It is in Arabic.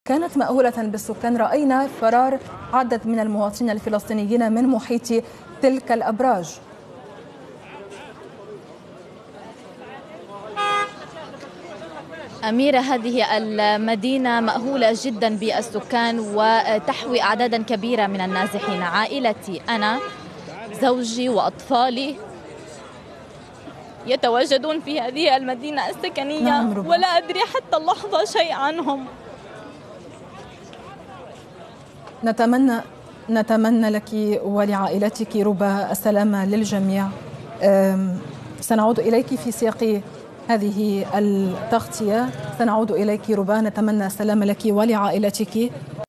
كانت مأهولة بالسكان. رأينا فرار عدد من المواطنين الفلسطينيين من محيط تلك الأبراج. أميرة، هذه المدينة مأهولة جدا بالسكان وتحوي أعدادا كبيرة من النازحين. عائلتي أنا زوجي وأطفالي يتواجدون في هذه المدينة السكنية، ولا أدري حتى اللحظة شيء عنهم. نتمنى لك ولعائلتك ربى السلامة للجميع. سنعود إليك في سياق هذه التغطية. سنعود إليك ربى، نتمنى السلامة لك ولعائلتك.